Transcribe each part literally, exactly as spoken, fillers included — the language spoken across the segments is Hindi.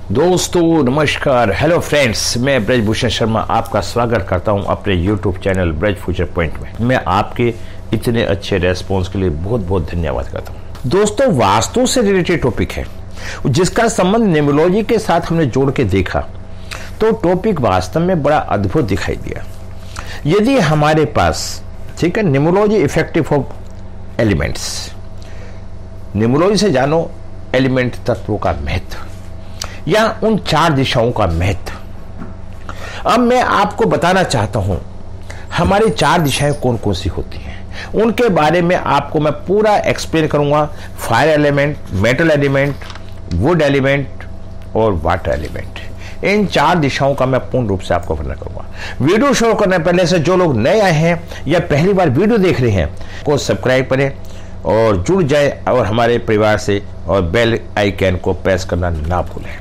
दोस्तों नमस्कार, हेलो फ्रेंड्स, मैं ब्रजभूषण शर्मा आपका स्वागत करता हूं अपने YouTube channel Braj future point में। मैं आपके इतने अच्छे रेस्पॉन्स के लिए बहुत बहुत धन्यवाद करता हूं। दोस्तों, वास्तु से रिलेटेड टॉपिक है जिसका संबंध न्यूमरोलॉजी के साथ हमने जोड़ के देखा तो टॉपिक वास्तव में बड़ा अद्भुत दिखाई दिया। यदि हमारे पास ठीक है numerology effective of elements, numerology से जानो एलिमेंट तत्वों का महत्व या उन चार दिशाओं का महत्व। अब मैं आपको बताना चाहता हूं हमारी चार दिशाएं कौन कौन सी होती हैं, उनके बारे में आपको मैं पूरा एक्सप्लेन करूंगा। Fire element, metal element, wood element और वाटर एलिमेंट, इन चार दिशाओं का मैं पूर्ण रूप से आपको वर्णन करूंगा। वीडियो शुरू करने पहले से जो लोग नए आए हैं या पहली बार वीडियो देख रहे हैं को सब्सक्राइब करें और जुड़ जाए और हमारे परिवार से, और बेल आइकन को प्रेस करना ना भूलें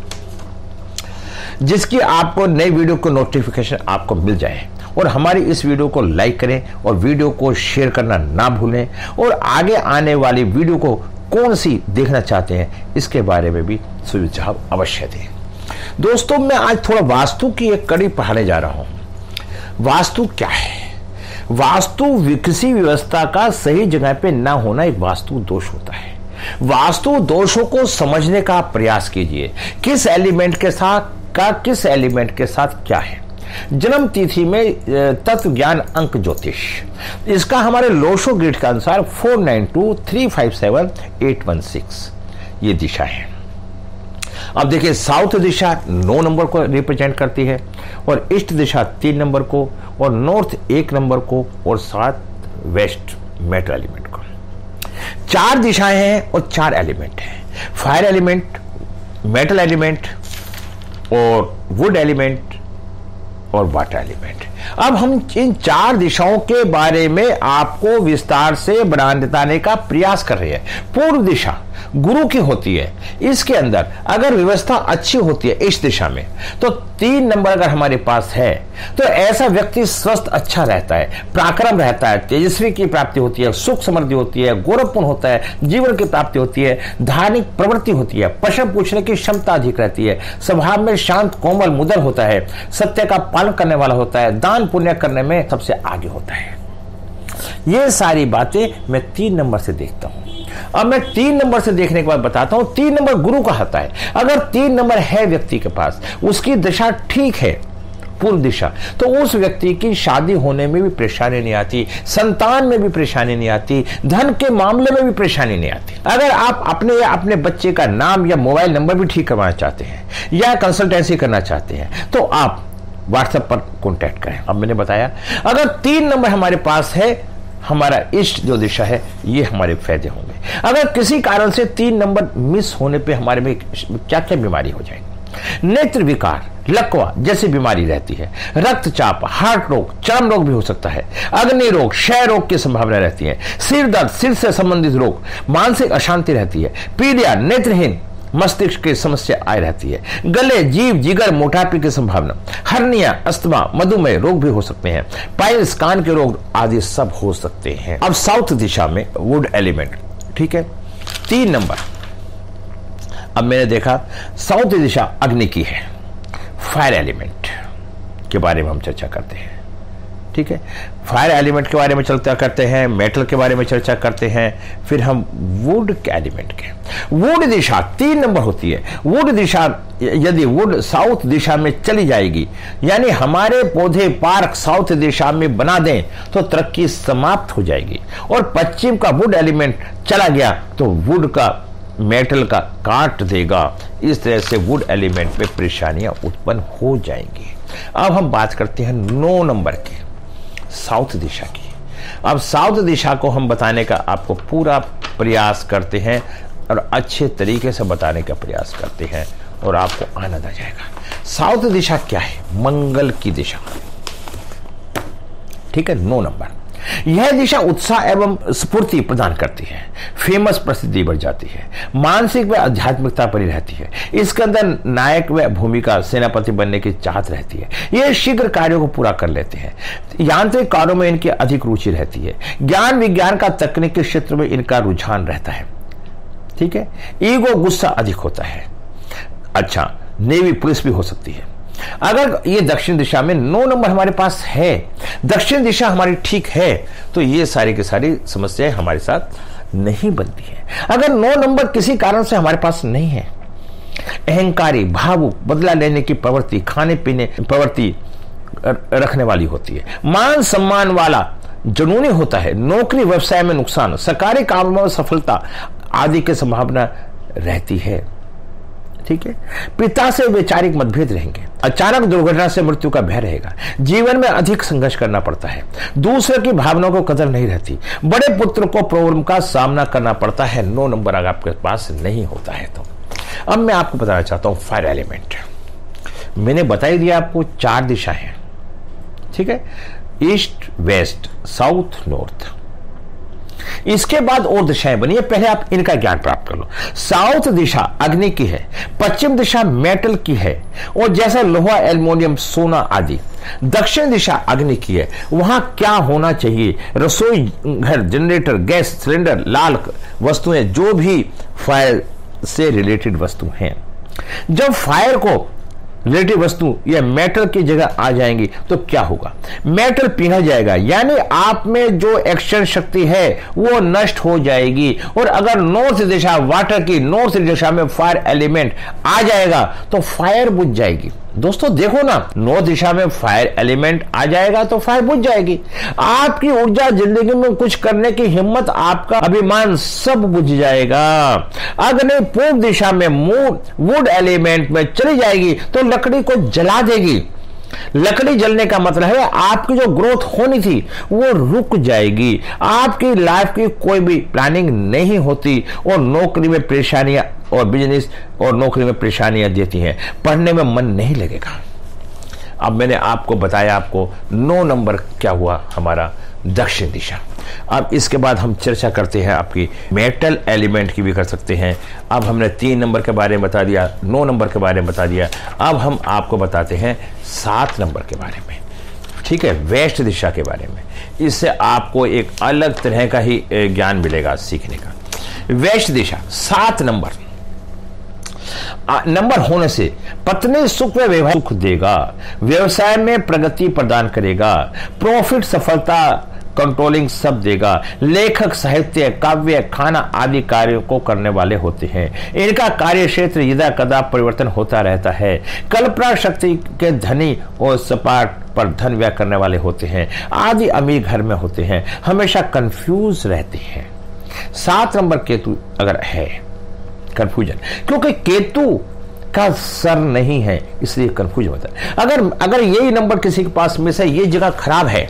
जिसकी आपको नई वीडियो को नोटिफिकेशन आपको मिल जाए। और हमारी इस वीडियो को लाइक करें और वीडियो को शेयर करना ना भूलें, और आगे आने वाली वीडियो को कौन सी देखना चाहते हैं इसके बारे में भी सुझाव अवश्य दें। दोस्तों, मैं आज थोड़ा वास्तु की एक कड़ी पढ़ाने जा रहा हूं। वास्तु क्या है? वास्तु किसी व्यवस्था का सही जगह पे ना होना एक वास्तु दोष होता है। वास्तु दोषों को समझने का प्रयास कीजिए। किस एलिमेंट के साथ का किस एलिमेंट के साथ क्या है। जन्म तिथि में तत्व ज्ञान अंक ज्योतिष, इसका हमारे लोशो ग्रिड के अनुसार four nine two three five seven eight one six ये दिशा है। अब देखिए, साउथ दिशा नौ नंबर को रिप्रेजेंट करती है, और ईस्ट दिशा तीन नंबर को, और नॉर्थ एक नंबर को, और सात वेस्ट मेटल एलिमेंट को। चार दिशाएं हैं और चार एलिमेंट हैं। फायर एलिमेंट, मेटल एलिमेंट और वुड एलिमेंट और वाटर एलिमेंट। अब हम इन चार दिशाओं के बारे में आपको विस्तार से बताने का प्रयास कर रहे हैं। पूर्व दिशा गुरु की होती है। इसके अंदर अगर व्यवस्था अच्छी होती है इस दिशा में, तो तीन नंबर अगर हमारे पास है तो ऐसा व्यक्ति स्वस्थ अच्छा रहता है, पराक्रम रहता है, तेजस्वी की प्राप्ति होती है, सुख समृद्धि होती है, गौरवपूर्ण होता है, जीवन की प्राप्ति होती है, धार्मिक प्रवृत्ति होती है, प्रश्न पूछने की क्षमता अधिक रहती है, स्वभाव में शांत कोमल मुदर होता है, सत्य का पालन करने वाला होता है, दान पुण्य करने में सबसे आगे होता है। ये सारी बातें मैं तीन नंबर से देखता हूं। अब मैं तीन नंबर से देखने के बाद बताता हूं। तीन नंबर गुरु का होता है। अगर तीन नंबर है व्यक्ति के पास, उसकी दिशा ठीक है, पूर्व दिशा, तो उस व्यक्ति की शादी होने में भी परेशानी नहीं आती, संतान में भी परेशानी नहीं आती, धन के मामले में भी परेशानी नहीं आती। अगर आप अपने या अपने बच्चे का नाम या मोबाइल नंबर भी ठीक करवाना चाहते हैं या कंसल्टेंसी करना चाहते हैं तो आप व्हाट्सएप पर कॉन्टैक्ट करें। अब मैंने बताया, अगर तीन नंबर हमारे पास है, हमारा ईस्ट जो दिशा है, ये हमारे फायदे होंगे। अगर किसी कारण से तीन नंबर मिस होने पे हमारे में क्या क्या बीमारी हो जाएगी। नेत्र विकार, लकवा जैसी बीमारी रहती है, रक्तचाप, हार्ट रोग, चर्म रोग भी हो सकता है, अग्नि रोग, क्षय रोग की संभावना रहती है, सिर दर्द, सिर से संबंधित रोग, मानसिक अशांति रहती है, पीलिया, नेत्रहीन, मस्तिष्क की समस्या आई रहती है, गले, जीभ, जिगर, मोटापे की संभावना, हर्निया, अस्थमा, मधुमेह रोग भी हो सकते हैं, पाइल्स, कान के रोग आदि सब हो सकते हैं। अब साउथ दिशा में वुड एलिमेंट, ठीक है, तीन नंबर। अब मैंने देखा साउथ दिशा अग्नि की है। फायर एलिमेंट के बारे में हम चर्चा करते हैं, ठीक है। फायर एलिमेंट के बारे में चर्चा करते हैं, मेटल के बारे में चर्चा करते हैं, फिर हम वुड के एलिमेंट के। वुड दिशा तीन नंबर होती है। वुड दिशा यदि वुड साउथ दिशा में चली जाएगी, यानी हमारे पौधे पार्क साउथ दिशा में बना दें तो तरक्की समाप्त हो जाएगी। और पश्चिम का वुड एलिमेंट चला गया तो वुड का, मेटल का काट देगा। इस तरह से वुड एलिमेंट में परेशानियां उत्पन्न हो जाएंगी। अब हम बात करते हैं नौ नंबर की, साउथ दिशा की। अब साउथ दिशा को हम बताने का आपको पूरा प्रयास करते हैं और अच्छे तरीके से बताने का प्रयास करते हैं और आपको आनंद आ जाएगा। साउथ दिशा क्या है? मंगल की दिशा, ठीक है, नौ नंबर। यह दिशा उत्साह एवं स्फूर्ति प्रदान करती है, फेमस प्रसिद्धि बढ़ जाती है, मानसिक व आध्यात्मिकता बनी रहती है। इसके अंदर नायक व भूमिका, सेनापति बनने की चाहत रहती है। ये शीघ्र कार्यों को पूरा कर लेते हैं। यांत्रिक कार्यों में इनकी अधिक रुचि रहती है। ज्ञान विज्ञान का तकनीकी क्षेत्र में इनका रुझान रहता है, ठीक है। ईगो, गुस्सा अधिक होता है। अच्छा, नेवी पुलिस भी हो सकती है। अगर ये दक्षिण दिशा में नौ नंबर हमारे पास है, दक्षिण दिशा हमारी ठीक है, तो ये सारी की सारी समस्याएं हमारे साथ नहीं बनती है। अगर नौ नंबर किसी कारण से हमारे पास नहीं है, अहंकारी, भावुक, बदला लेने की प्रवृत्ति, खाने पीने प्रवृत्ति रखने वाली होती है, मान सम्मान वाला जुनूनी होता है, नौकरी व्यवसाय में नुकसान, सरकारी कामों में सफलता आदि की संभावना रहती है। ठीक है। पिता से वैचारिक मतभेद रहेंगे, अचानक दुर्घटना से मृत्यु का भय रहेगा, जीवन में अधिक संघर्ष करना पड़ता है, दूसरे की भावनाओं को कदर नहीं रहती, बड़े पुत्र को प्रॉब्लम का सामना करना पड़ता है। नौ नंबर अगर आपके पास नहीं होता है तो अब मैं आपको बताना चाहता हूं फायर एलिमेंट। मैंने बता ही दिया आपको चार दिशा है, ठीक है, ईस्ट, वेस्ट, साउथ, नॉर्थ। इसके बाद और दिशाएं बनी है, पहले आप इनका ज्ञान प्राप्त कर लो। साउथ दिशा अग्नि की है, पश्चिम दिशा मेटल की है और जैसे लोहा, एल्युमिनियम, सोना आदि। दक्षिण दिशा अग्नि की है, वहां क्या होना चाहिए, रसोई घर, जनरेटर, गैस सिलेंडर, लाल वस्तुएं, जो भी फायर से रिलेटेड वस्तु हैं। जब फायर को रिलेटिव वस्तु या मेटल की जगह आ जाएंगी तो क्या होगा, मेटल पिघल जाएगा, यानी आप में जो एक्शन शक्ति है वो नष्ट हो जाएगी। और अगर नॉर्थ दिशा वाटर की, नॉर्थ दिशा में फायर एलिमेंट आ जाएगा तो फायर बुझ जाएगी। दोस्तों देखो ना, नॉर्थ दिशा में फायर एलिमेंट आ जाएगा तो फायर बुझ जाएगी। आपकी ऊर्जा, जिंदगी में कुछ करने की हिम्मत, आपका अभिमान सब बुझ जाएगा। अग्नि पूर्व दिशा में वुड एलिमेंट में चली जाएगी तो लकड़ी को जला देगी। लकड़ी जलने का मतलब है आपकी जो ग्रोथ होनी थी वो रुक जाएगी, आपकी लाइफ की कोई भी प्लानिंग नहीं होती और नौकरी में परेशानियां और बिजनेस और नौकरी में परेशानियां देती हैं, पढ़ने में मन नहीं लगेगा। अब मैंने आपको बताया आपको नौ नंबर क्या हुआ हमारा दक्षिण दिशा। अब इसके बाद हम चर्चा करते हैं आपकी मेटल एलिमेंट की भी कर सकते हैं। अब हमने तीन नंबर के बारे में बता दिया, नौ नंबर के बारे में बता दिया, अब हम आपको बताते हैं सात नंबर के बारे में, ठीक है, वेस्ट दिशा के बारे में। इससे आपको एक अलग तरह का ही ज्ञान मिलेगा सीखने का। वेस्ट दिशा सात नंबर नंबर होने से पत्नी सुख व वैवाहिक सुख देगा, व्यवसाय में प्रगति प्रदान करेगा, प्रॉफिट, सफलता, कंट्रोलिंग सब देगा। लेखक साहित्य, काव्य, खाना आदि कार्यों को करने वाले होते हैं। इनका कार्य क्षेत्र यदा कदा परिवर्तन होता रहता है। कल्पना शक्ति के धनी और सपाट पर धन व्यय करने वाले होते हैं। आदि अमीर घर में होते हैं, हमेशा कंफ्यूज रहते हैं। सात नंबर केतु अगर है, कंफ्यूजन, क्योंकि केतु का सर नहीं है इसलिए कंफ्यूज होता है। अगर अगर यही नंबर किसी के पास में से ये जगह खराब है,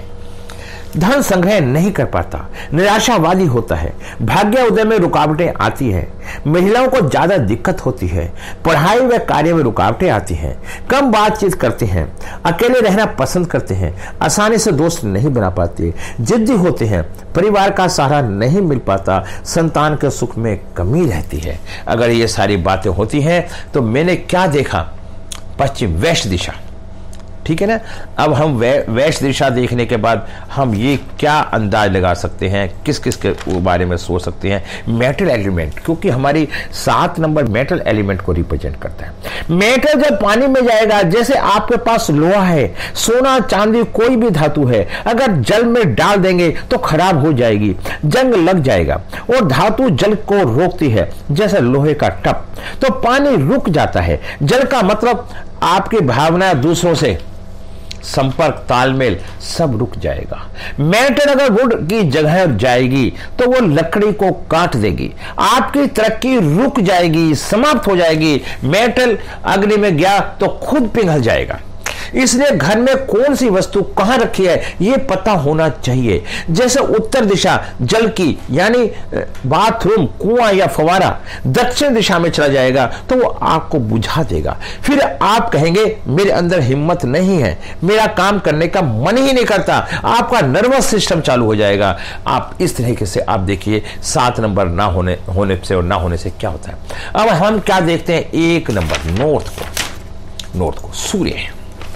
धन संग्रह नहीं कर पाता, निराशावादी होता है, भाग्य उदय में रुकावटें आती है, महिलाओं को ज्यादा दिक्कत होती है, पढ़ाई व कार्य में रुकावटें आती हैं, कम बातचीत करते हैं, अकेले रहना पसंद करते हैं, आसानी से दोस्त नहीं बना पाते, जिद्दी होते हैं, परिवार का सहारा नहीं मिल पाता, संतान के सुख में कमी रहती है। अगर ये सारी बातें होती हैं तो मैंने क्या देखा, पश्चिम वेस्ट दिशा, ठीक है ना। अब हम वे, वेस्ट दिशा देखने के बाद हम ये क्या अंदाज लगा सकते हैं, किस किस के बारे में सोच सकते हैं, मेटल एलिमेंट, क्योंकि हमारी सात नंबर मेटल एलिमेंट को रिप्रेजेंट करता है। मेटल जब पानी में जाएगा, जैसे आपके पास लोहा है, सोना, चांदी, कोई भी धातु है, अगर जल में डाल देंगे तो खराब हो जाएगी, जंग लग जाएगा। और धातु जल को रोकती है, जैसे लोहे का टप, तो पानी रुक जाता है। जल का मतलब आपकी भावना दूसरों से संपर्क, तालमेल सब रुक जाएगा। मेटल अगर वुड की जगह जाएगी तो वो लकड़ी को काट देगी, आपकी तरक्की रुक जाएगी, समाप्त हो जाएगी। मेटल अग्नि में गया तो खुद पिघल जाएगा। इसलिए घर में कौन सी वस्तु कहां रखी है यह पता होना चाहिए। जैसे उत्तर दिशा जल की, यानी बाथरूम, कुआं या फवारा दक्षिण दिशा में चला जाएगा तो वो आग को बुझा देगा। फिर आप कहेंगे मेरे अंदर हिम्मत नहीं है, मेरा काम करने का मन ही नहीं करता, आपका नर्वस सिस्टम चालू हो जाएगा। आप इस तरीके से आप देखिए सात नंबर ना होने होने से और ना होने से क्या होता है। अब हम क्या देखते हैं, एक नंबर नॉर्थ को, नॉर्थ को सूर्य है।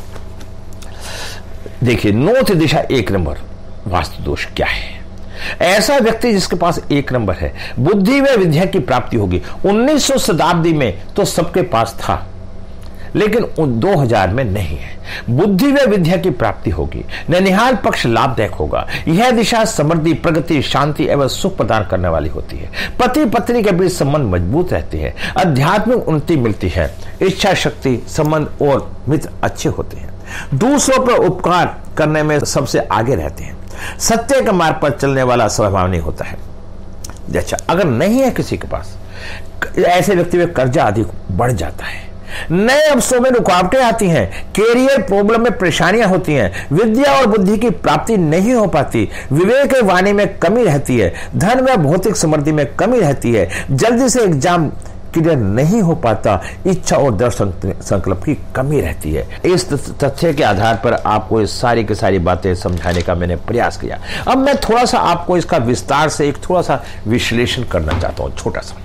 देखिए नॉर्थ दिशा एक नंबर वास्तु दोष क्या है। ऐसा व्यक्ति जिसके पास एक नंबर है, बुद्धि व विद्या की प्राप्ति होगी। उन्नीसवीं शताब्दी में तो सबके पास था, लेकिन दो हजार में नहीं है। बुद्धि व विद्या की प्राप्ति होगी। ननिहाल पक्ष लाभदायक होगा। यह दिशा समृद्धि, प्रगति, शांति एवं सुख प्रदान करने वाली होती है। पति पत्नी के बीच संबंध मजबूत रहते हैं। आध्यात्मिक उन्नति मिलती है। इच्छा शक्ति, संबंध और मित्र अच्छे होते हैं। दूसरों पर उपकार करने में सबसे आगे रहते हैं। सत्य के मार्ग पर चलने वाला स्वभावनी होता है। अच्छा, अगर नहीं है किसी के पास, ऐसे व्यक्ति में कर्जा अधिक बढ़ जाता है। नए अवसरों में रुकावटें आती हैं। कैरियर प्रॉब्लम में परेशानियां होती हैं। विद्या और बुद्धि की प्राप्ति नहीं हो पाती। विवेक और वाणी में कमी रहती है। धन व भौतिक समृद्धि में कमी रहती है। जल्दी से एग्जाम क्लियर नहीं हो पाता। इच्छा और दृढ़ संकल्प की कमी रहती है। इस तथ्य के आधार पर आपको इस सारी की सारी बातें समझाने का मैंने प्रयास किया। अब मैं थोड़ा सा आपको इसका विस्तार से एक थोड़ा सा विश्लेषण करना चाहता हूं, छोटा सा।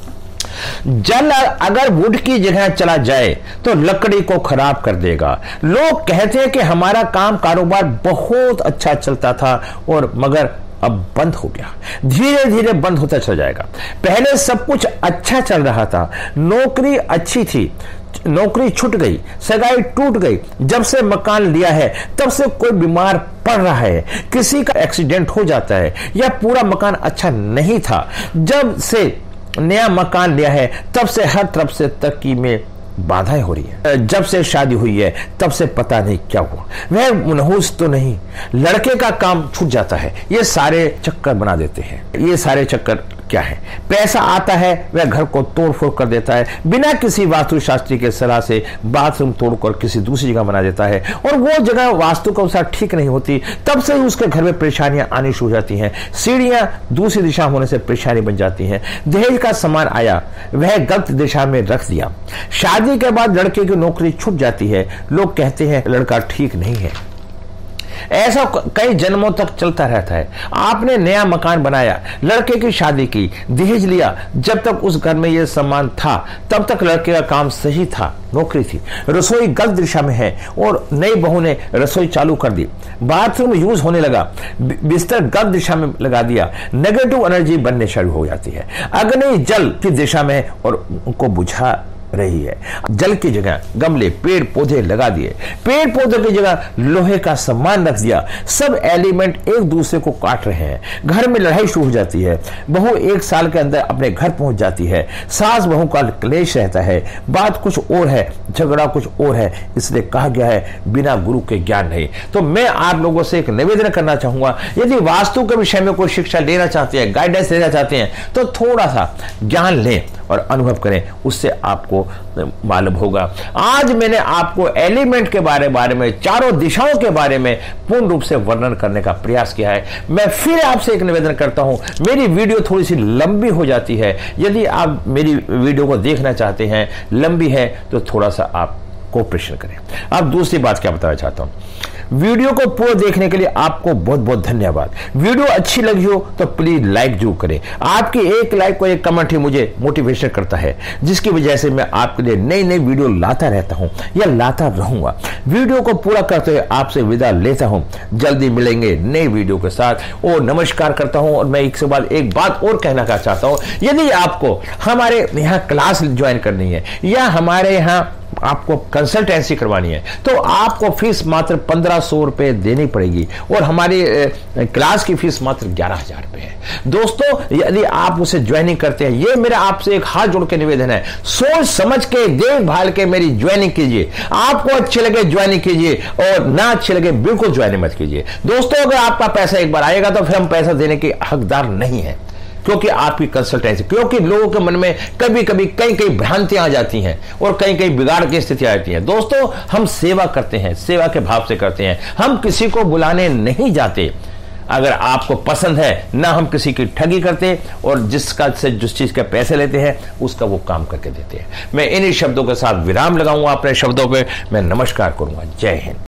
जल अगर वुड की जगह चला जाए तो लकड़ी को खराब कर देगा। लोग कहते हैं कि हमारा काम कारोबार बहुत अच्छा चलता था और मगर अब बंद हो गया। धीरे धीरे बंद होता चला जाएगा। पहले सब कुछ अच्छा चल रहा था। नौकरी अच्छी थी, नौकरी छूट गई, सगाई टूट गई। जब से मकान लिया है तब से कोई बीमार पड़ रहा है, किसी का एक्सीडेंट हो जाता है, या पूरा मकान अच्छा नहीं था। जब से नया मकान लिया है तब से हर तरफ से तरक्की में बाधाएं हो रही है। जब से शादी हुई है तब से पता नहीं क्या हुआ। वह मनहूस तो नहीं, लड़के का काम छूट जाता है। ये सारे चक्कर बना देते हैं। ये सारे चक्कर क्या है? पैसा आता है, वह घर को तोड़ फोड़ कर देता है। बिना किसी वास्तुशास्त्री के सलाह से बाथरूम तोड़कर किसी दूसरी जगह बना देता है, और वो जगह वास्तु के अनुसार ठीक नहीं होती। तब से ही उसके घर में परेशानियां आनी शुरू हो जाती हैं। सीढ़ियां दूसरी दिशा होने से परेशानी बन जाती हैं। दहेज का सामान आया, वह गलत दिशा में रख दिया। शादी के बाद लड़के की नौकरी छूट जाती है। लोग कहते हैं लड़का ठीक नहीं है। ऐसा कई जन्मों तक चलता रहता है। आपने नया मकान बनाया, लड़के की शादी की, दहेज लिया। जब तक उस घर में यह सामान था तब तक लड़के का काम सही था, नौकरी थी। रसोई गलत दिशा में है और नई बहू ने रसोई चालू कर दी। बाथरूम यूज होने लगा, बिस्तर गलत दिशा में लगा दिया। नेगेटिव एनर्जी बनने शुरू हो जाती है। अग्नि जल की दिशा में है और उनको बुझा रही है। जल की जगह गमले, पेड़ पौधे लगा दिए। पेड़ पौधों की जगह लोहे का सामान रख दिया। सब एलिमेंट एक दूसरे को काट रहे हैं। घर में लड़ाई शुरू हो जाती है। बहू एक साल के अंदर अपने घर पहुंच जाती है। सास बहू का क्लेश रहता है। बात कुछ और है, झगड़ा कुछ और है। इसलिए कहा गया है बिना गुरु के ज्ञान नहीं। तो मैं आप लोगों से एक निवेदन करना चाहूंगा, यदि वास्तु के विषय में कोई शिक्षा लेना चाहते हैं, गाइडेंस लेना चाहते हैं, तो थोड़ा सा ज्ञान लें और अनुभव करें। उससे आपको मालूम होगा। आज मैंने आपको एलिमेंट के बारे बारे में, चारों दिशाओं के बारे में पूर्ण रूप से वर्णन करने का प्रयास किया है। मैं फिर आपसे एक निवेदन करता हूं, मेरी वीडियो थोड़ी सी लंबी हो जाती है। यदि आप मेरी वीडियो को देखना चाहते हैं, लंबी है, तो थोड़ा सा आप कोऑपरेशन करें। अब दूसरी बात क्या बताना चाहता हूं, वीडियो को पूरा देखने के लिए आपको बहुत बहुत धन्यवाद। वीडियो अच्छी लगी हो तो प्लीज लाइक जरूर करें। आपकी एक लाइक और एक कमेंट ही मुझे मोटिवेशन करता है, जिसकी वजह से मैं आपके लिए नई नई वीडियो लाता रहता हूं या लाता रहूंगा। वीडियो को पूरा करते हुए आपसे विदा लेता हूं। जल्दी मिलेंगे नई वीडियो के साथ और नमस्कार करता हूं। और मैं एक से बाद एक बात और कहना चाहता हूं, यदि आपको हमारे यहाँ क्लास ज्वाइन करनी है या हमारे यहाँ आपको कंसल्टेंसी करवानी है, तो आपको फीस मात्र पंद्रह सौ रुपए देनी पड़ेगी और हमारी क्लास की फीस मात्र ग्यारह हजार रुपए है। दोस्तों, यदि आप उसे ज्वाइनिंग करते हैं, ये मेरा आपसे एक हाथ जोड़ के निवेदन है, सोच समझ के देखभाल के मेरी ज्वाइनिंग कीजिए। आपको अच्छे लगे ज्वाइनिंग कीजिए और ना अच्छे लगे बिल्कुल ज्वाइनिंग मत कीजिए। दोस्तों, अगर आपका पैसा एक बार आएगा तो फिर हम पैसा देने के हकदार नहीं है, क्योंकि आपकी कंसल्टेंसी, क्योंकि लोगों के मन में कभी कभी कई कई भ्रांतियां आ जाती हैं और कई कई बिगाड़ की स्थितियां आती हैं। दोस्तों, हम सेवा करते हैं, सेवा के भाव से करते हैं। हम किसी को बुलाने नहीं जाते। अगर आपको पसंद है ना, हम किसी की ठगी करते और जिसका से जिस चीज के पैसे लेते हैं उसका वो काम करके देते हैं। मैं इन्हीं शब्दों के साथ विराम लगाऊंगा अपने शब्दों पे। मैं नमस्कार करूंगा। जय हिंद।